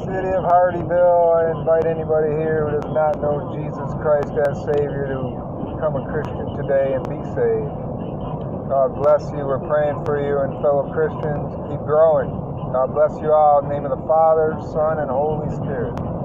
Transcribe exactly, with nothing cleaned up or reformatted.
city of Hardeeville. I invite anybody here who does not know Jesus Christ as Savior to become a Christian today and be saved. God bless you. We're praying for you and fellow Christians. Keep growing. God bless you all. In the name of the Father, Son, and Holy Spirit.